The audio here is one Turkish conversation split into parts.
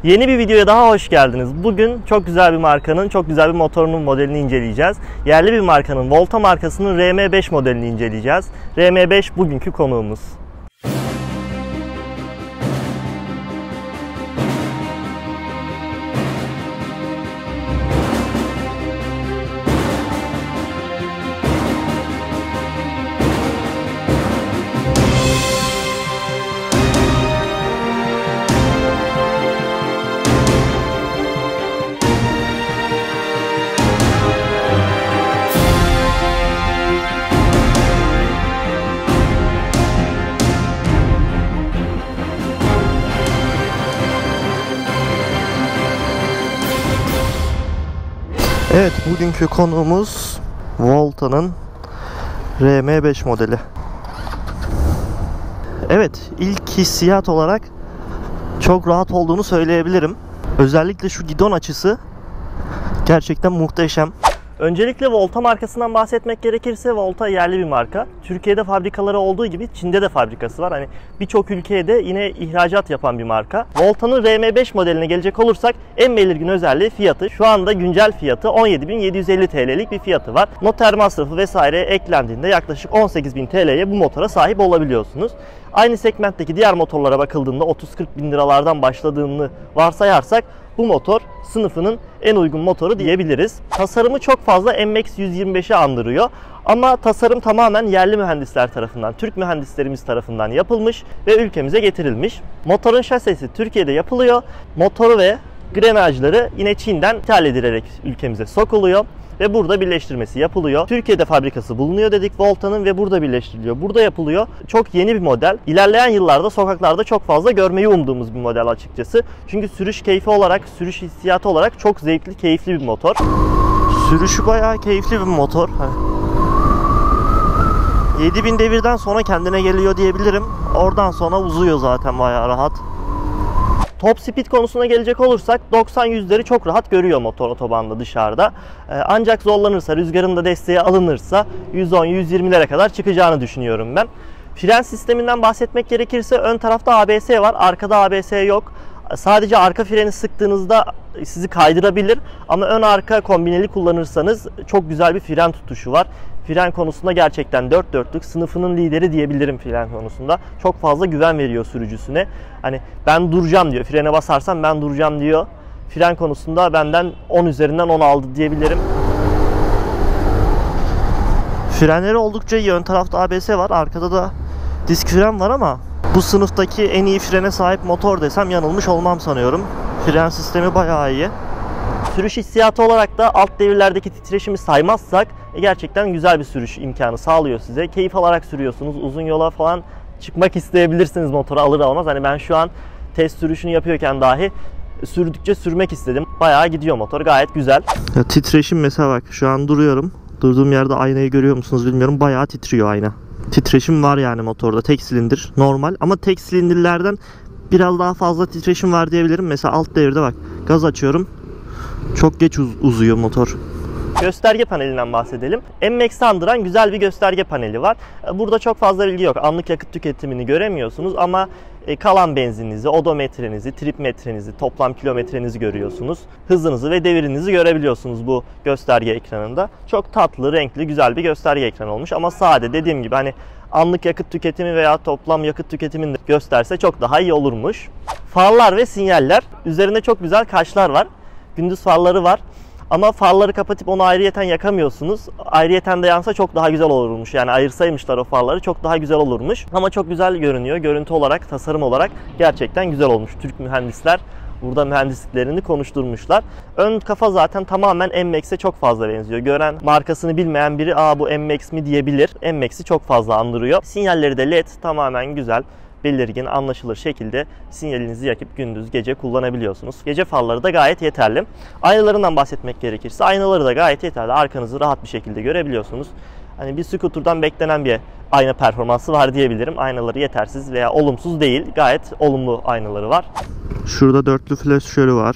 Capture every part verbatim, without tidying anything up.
Yeni bir videoya daha hoş geldiniz. Bugün çok güzel bir markanın, çok güzel bir motorunun modelini inceleyeceğiz. Yerli bir markanın Volta markasının R M beş modelini inceleyeceğiz. R M beş bugünkü konuğumuz. Evet, bugünkü konuğumuz Volta'nın R M beş modeli. Evet, ilk hissiyat olarak çok rahat olduğunu söyleyebilirim. Özellikle şu gidon açısı gerçekten muhteşem. Öncelikle Volta markasından bahsetmek gerekirse Volta yerli bir marka. Türkiye'de fabrikaları olduğu gibi Çin'de de fabrikası var. Hani birçok ülkeye de yine ihracat yapan bir marka. Volta'nın R M beş modeline gelecek olursak en belirgin özelliği fiyatı. Şu anda güncel fiyatı on yedi bin yedi yüz elli TL'lik bir fiyatı var. Noter masrafı vesaire eklendiğinde yaklaşık on sekiz bin TL'ye bu motora sahip olabiliyorsunuz. Aynı segmentteki diğer motorlara bakıldığında otuz kırk bin liralardan başladığını varsayarsak bu motor sınıfının en uygun motoru diyebiliriz. Tasarımı çok fazla M X yüz yirmi beşi andırıyor. Ama tasarım tamamen yerli mühendisler tarafından, Türk mühendislerimiz tarafından yapılmış ve ülkemize getirilmiş. Motorun şasisi Türkiye'de yapılıyor. Motoru ve grenajları yine Çin'den ithal edilerek ülkemize sokuluyor ve burada birleştirmesi yapılıyor. Türkiye'de fabrikası bulunuyor dedik Volta'nın ve burada birleştiriliyor. Burada yapılıyor. Çok yeni bir model. İlerleyen yıllarda sokaklarda çok fazla görmeyi umduğumuz bir model açıkçası. Çünkü sürüş keyfi olarak, sürüş hissiyatı olarak çok zevkli, keyifli bir motor. Sürüşü bayağı keyifli bir motor. yedi bin devirden sonra kendine geliyor diyebilirim. Oradan sonra uzuyor zaten bayağı rahat. Top speed konusuna gelecek olursak doksan yüzleri çok rahat görüyor motor otobanda dışarıda. Ee, ancak zorlanırsa, rüzgarın da desteği alınırsa yüz on yüz yirmilere kadar çıkacağını düşünüyorum ben. Fren sisteminden bahsetmek gerekirse ön tarafta A B S var, arkada A B S yok. Sadece arka freni sıktığınızda sizi kaydırabilir ama ön arka kombineli kullanırsanız çok güzel bir fren tutuşu var. Fren konusunda gerçekten dört dörtlük, sınıfının lideri diyebilirim fren konusunda. Çok fazla güven veriyor sürücüsüne. Hani ben duracağım diyor, frene basarsam ben duracağım diyor. Fren konusunda benden on üzerinden on aldı diyebilirim. Frenleri oldukça iyi. Ön tarafta A B S var, arkada da disk fren var ama bu sınıftaki en iyi frene sahip motor desem yanılmış olmam sanıyorum. Fren sistemi bayağı iyi. Sürüş hissiyatı olarak da alt devirlerdeki titreşimi saymazsak gerçekten güzel bir sürüş imkanı sağlıyor size. Keyif alarak sürüyorsunuz. Uzun yola falan çıkmak isteyebilirsiniz motoru alır almaz. Hani ben şu an test sürüşünü yapıyorken dahi sürdükçe sürmek istedim. Bayağı gidiyor motor. Gayet güzel. Ya, titreşim mesela bak şu an duruyorum. Durduğum yerde aynayı görüyor musunuz bilmiyorum. Bayağı titriyor ayna. Titreşim var yani motorda. Tek silindir normal ama tek silindirlerden biraz daha fazla titreşim var diyebilirim. Mesela alt devirde bak gaz açıyorum. Çok geç uz uzuyor motor. Gösterge panelinden bahsedelim. M X'i andıran güzel bir gösterge paneli var. Burada çok fazla bilgi yok. Anlık yakıt tüketimini göremiyorsunuz ama kalan benzininizi, odometrenizi, trip metrenizi, toplam kilometrenizi görüyorsunuz. Hızınızı ve devirinizi görebiliyorsunuz bu gösterge ekranında. Çok tatlı, renkli, güzel bir gösterge ekranı olmuş ama sade, dediğim gibi hani anlık yakıt tüketimi veya toplam yakıt tüketimini gösterse çok daha iyi olurmuş. Farlar ve sinyaller. Üzerinde çok güzel kaşlar var. Gündüz farları var. Ama farları kapatıp onu ayrıyeten yakamıyorsunuz. Ayrıyeten de yansa çok daha güzel olurmuş. Yani ayırsaymışlar o farları çok daha güzel olurmuş. Ama çok güzel görünüyor. Görüntü olarak, tasarım olarak gerçekten güzel olmuş. Türk mühendisler burada mühendisliklerini konuşturmuşlar. Ön kafa zaten tamamen M X'e çok fazla benziyor. Gören, markasını bilmeyen biri "Aa bu M X mi?" diyebilir. M X'i çok fazla andırıyor. Sinyalleri de L E D, tamamen güzel, belirgin, anlaşılır şekilde sinyalinizi yakıp gündüz gece kullanabiliyorsunuz. Gece farları da gayet yeterli. Aynalarından bahsetmek gerekirse aynaları da gayet yeterli. Arkanızı rahat bir şekilde görebiliyorsunuz. Hani bir scooter'dan beklenen bir ayna performansı var diyebilirim. Aynaları yetersiz veya olumsuz değil. Gayet olumlu aynaları var. Şurada dörtlü flaşörü var.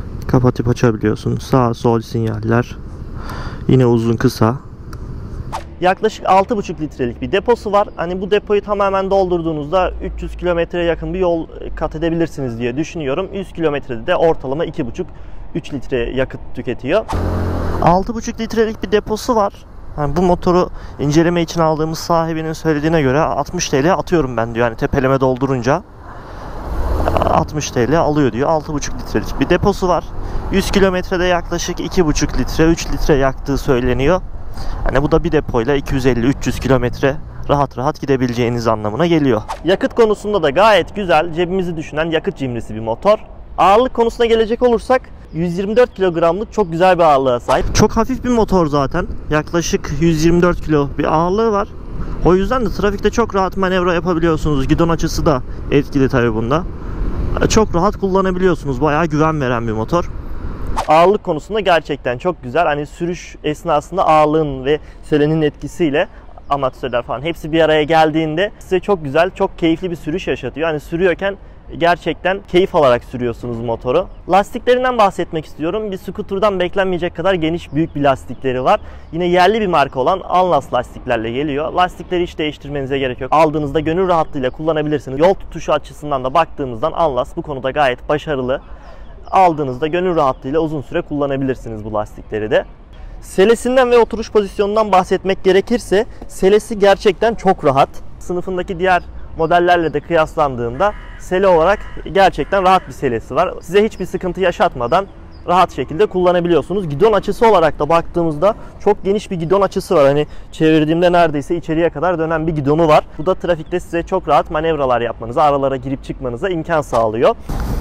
Kapatıp açabiliyorsun. Sağ sol sinyaller. Yine uzun kısa. Yaklaşık altı buçuk litrelik bir deposu var. Hani bu depoyu tamamen doldurduğunuzda üç yüz kilometreye yakın bir yol kat edebilirsiniz diye düşünüyorum. yüz kilometrede de ortalama iki buçuk üç litre yakıt tüketiyor. altı buçuk litrelik bir deposu var. Yani bu motoru inceleme için aldığımız sahibinin söylediğine göre altmış TL atıyorum ben diyor. Yani tepeleme doldurunca altmış TL alıyor diyor. altı buçuk litrelik bir deposu var. yüz kilometrede yaklaşık iki buçuk litre üç litre yaktığı söyleniyor. Hani bu da bir depoyla iki yüz elli üç yüz kilometre rahat rahat gidebileceğiniz anlamına geliyor. Yakıt konusunda da gayet güzel, cebimizi düşünen yakıt cimrisi bir motor. Ağırlık konusuna gelecek olursak yüz yirmi dört kilogramlık çok güzel bir ağırlığa sahip. Çok hafif bir motor zaten. Yaklaşık yüz yirmi dört kilo bir ağırlığı var. O yüzden de trafikte çok rahat manevra yapabiliyorsunuz. Gidon açısı da etkili tabii bunda. Çok rahat kullanabiliyorsunuz. Bayağı güven veren bir motor. Ağırlık konusunda gerçekten çok güzel. Hani sürüş esnasında ağırlığın ve selenin etkisiyle amatörler falan hepsi bir araya geldiğinde size çok güzel, çok keyifli bir sürüş yaşatıyor. Hani sürüyorken gerçekten keyif alarak sürüyorsunuz motoru. Lastiklerinden bahsetmek istiyorum. Bir scooter'dan beklenmeyecek kadar geniş, büyük bir lastikleri var. Yine yerli bir marka olan Alnas lastiklerle geliyor. Lastikleri hiç değiştirmenize gerek yok. Aldığınızda gönül rahatlığıyla kullanabilirsiniz. Yol tutuşu açısından da baktığımızdan Alnas bu konuda gayet başarılı. Aldığınızda gönül rahatlığıyla uzun süre kullanabilirsiniz bu lastikleri de. Selesinden ve oturuş pozisyonundan bahsetmek gerekirse selesi gerçekten çok rahat. Sınıfındaki diğer modellerle de kıyaslandığında sele olarak gerçekten rahat bir selesi var. Size hiçbir sıkıntı yaşatmadan rahat şekilde kullanabiliyorsunuz. Gidon açısı olarak da baktığımızda çok geniş bir gidon açısı var. Hani çevirdiğimde neredeyse içeriye kadar dönen bir gidonu var. Bu da trafikte size çok rahat manevralar yapmanıza, aralara girip çıkmanıza imkan sağlıyor.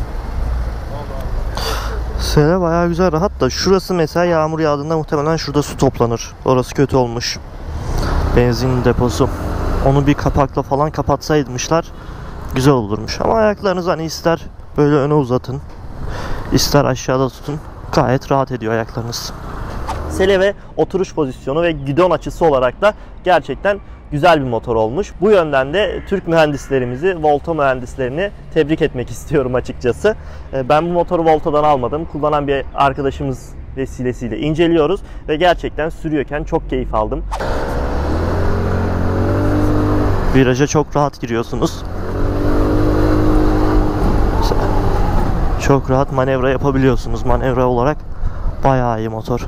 Sele bayağı güzel, rahat da şurası mesela yağmur yağdığında muhtemelen şurada su toplanır. Orası kötü olmuş. Benzin deposu. Onu bir kapakla falan kapatsaymışlar güzel olurmuş. Ama ayaklarınız hani ister böyle öne uzatın, ister aşağıda tutun. Gayet rahat ediyor ayaklarınız. Sele ve oturuş pozisyonu ve gidon açısı olarak da gerçekten güzel bir motor olmuş. Bu yönden de Türk mühendislerimizi, Volta mühendislerini tebrik etmek istiyorum açıkçası. Ben bu motoru Volta'dan almadım. Kullanan bir arkadaşımız vesilesiyle inceliyoruz ve gerçekten sürüyorken çok keyif aldım. Viraja çok rahat giriyorsunuz. Çok rahat manevra yapabiliyorsunuz. Manevra olarak bayağı iyi motor.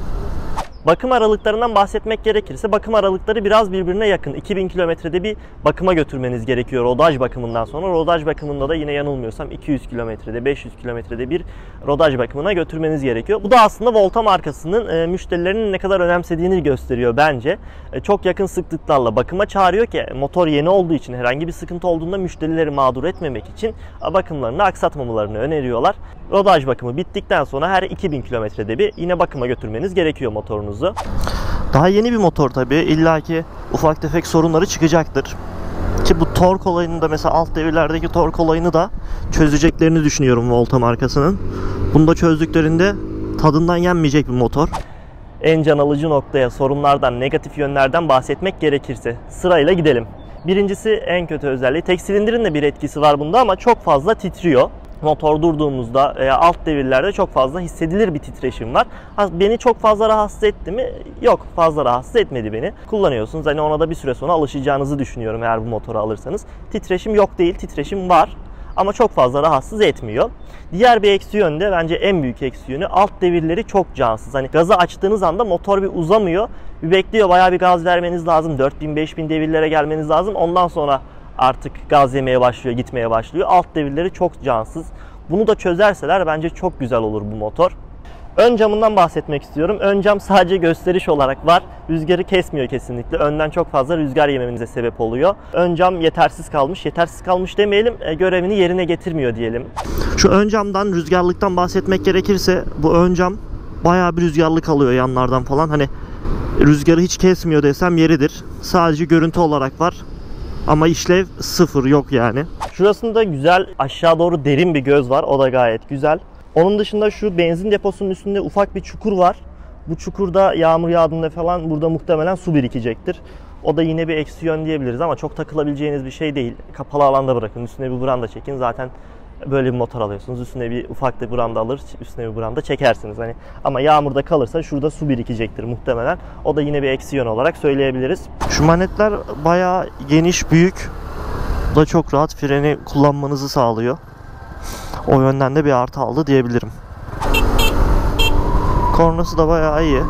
Bakım aralıklarından bahsetmek gerekirse bakım aralıkları biraz birbirine yakın. iki bin kilometrede bir bakıma götürmeniz gerekiyor rodaj bakımından sonra. Rodaj bakımında da yine yanılmıyorsam iki yüz kilometrede, beş yüz kilometrede bir rodaj bakımına götürmeniz gerekiyor. Bu da aslında Volta markasının e, müşterilerinin ne kadar önemsediğini gösteriyor bence. E, çok yakın sıklıklarla bakıma çağırıyor ki motor yeni olduğu için herhangi bir sıkıntı olduğunda müşterileri mağdur etmemek için bakımlarını aksatmamalarını öneriyorlar. Rodaj bakımı bittikten sonra her iki bin kilometrede bir yine bakıma götürmeniz gerekiyor motorunuzu. Daha yeni bir motor tabii. İlla ki ufak tefek sorunları çıkacaktır. Ki bu tork olayını da mesela alt devirlerdeki tork olayını da çözeceklerini düşünüyorum Volta markasının. Bunu da çözdüklerinde tadından yenmeyecek bir motor. En can alıcı noktaya, sorunlardan, negatif yönlerden bahsetmek gerekirse sırayla gidelim. Birincisi en kötü özelliği, tek silindirin de bir etkisi var bunda ama çok fazla titriyor. Motor durduğumuzda veya alt devirlerde çok fazla hissedilir bir titreşim var. Beni çok fazla rahatsız etti mi? Yok, fazla rahatsız etmedi beni. Kullanıyorsunuz. Hani ona da bir süre sonra alışacağınızı düşünüyorum eğer bu motoru alırsanız. Titreşim yok değil, titreşim var. Ama çok fazla rahatsız etmiyor. Diğer bir eksi yönü de bence en büyük eksi yönü alt devirleri çok cansız. Hani gazı açtığınız anda motor bir uzamıyor. Bir bekliyor, bayağı bir gaz vermeniz lazım. dört bin beş bin devirlere gelmeniz lazım. Ondan sonra artık gaz yemeye başlıyor, gitmeye başlıyor. Alt devirleri çok cansız. Bunu da çözerseler bence çok güzel olur bu motor. Ön camından bahsetmek istiyorum. Ön cam sadece gösteriş olarak var. Rüzgarı kesmiyor kesinlikle. Önden çok fazla rüzgar yememize sebep oluyor. Ön cam yetersiz kalmış. Yetersiz kalmış demeyelim, görevini yerine getirmiyor diyelim. Şu ön camdan, rüzgarlıktan bahsetmek gerekirse bu ön cam bayağı bir rüzgarlık alıyor yanlardan falan. Hani rüzgarı hiç kesmiyor desem yeridir. Sadece görüntü olarak var. Ama işlev sıfır, yok yani. Şurasında güzel aşağı doğru derin bir göz var. O da gayet güzel. Onun dışında şu benzin deposunun üstünde ufak bir çukur var. Bu çukurda yağmur yağdığında falan burada muhtemelen su birikecektir. O da yine bir eksi yön diyebiliriz ama çok takılabileceğiniz bir şey değil. Kapalı alanda bırakın. Üstüne bir branda çekin. Zaten böyle bir motor alıyorsunuz. Üstüne bir ufak da branda alır, üstüne bir branda çekersiniz. Hani ama yağmurda kalırsa şurada su birikecektir muhtemelen. O da yine bir eksi yön olarak söyleyebiliriz. Şu manetler bayağı geniş, büyük. Bu da çok rahat freni kullanmanızı sağlıyor. O yönden de bir artı aldı diyebilirim. Kornası da bayağı iyi.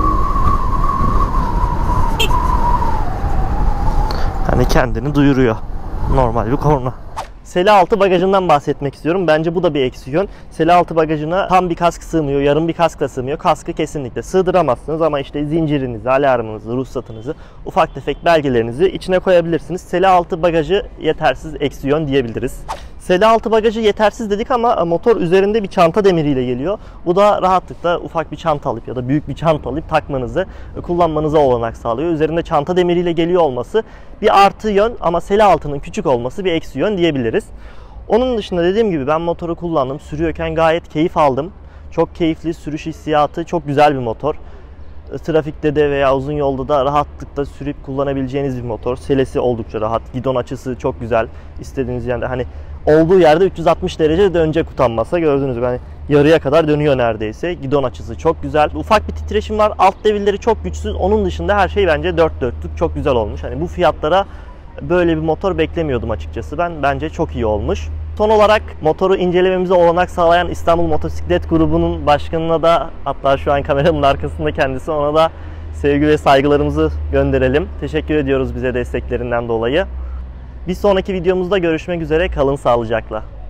Hani kendini duyuruyor. Normal bir korna. Sele altı bagajından bahsetmek istiyorum. Bence bu da bir eksi yön. Sele altı bagajına tam bir kask sığmıyor, yarım bir kask da sığmıyor. Kaskı kesinlikle sığdıramazsınız ama işte zincirinizi, alarmınızı, ruhsatınızı, ufak tefek belgelerinizi içine koyabilirsiniz. Sele altı bagajı yetersiz, eksi yön diyebiliriz. Sele altı bagajı yetersiz dedik ama motor üzerinde bir çanta demiriyle geliyor. Bu da rahatlıkla ufak bir çanta alıp ya da büyük bir çanta alıp takmanızı, kullanmanıza olanak sağlıyor. Üzerinde çanta demiriyle geliyor olması bir artı yön ama sele altının küçük olması bir eksi yön diyebiliriz. Onun dışında dediğim gibi ben motoru kullandım. Sürüyorken gayet keyif aldım. Çok keyifli, sürüş hissiyatı çok güzel bir motor. Trafikte de veya uzun yolda da rahatlıkla sürüp kullanabileceğiniz bir motor. Selesi oldukça rahat. Gidon açısı çok güzel. İstediğiniz yerde hani olduğu yerde üç yüz altmış derece dönecek utanmasa, gördüğünüz gibi hani yarıya kadar dönüyor neredeyse. Gidon açısı çok güzel. Ufak bir titreşim var. Alt devirleri çok güçsüz. Onun dışında her şey bence dört dörtlük. Çok güzel olmuş. Hani bu fiyatlara böyle bir motor beklemiyordum açıkçası ben. Bence çok iyi olmuş. Son olarak motoru incelememize olanak sağlayan İstanbul Motosiklet Grubu'nun başkanına da, hatta şu an kameramın arkasında kendisi, ona da sevgi ve saygılarımızı gönderelim. Teşekkür ediyoruz bize desteklerinden dolayı. Bir sonraki videomuzda görüşmek üzere. Kalın sağlıcakla.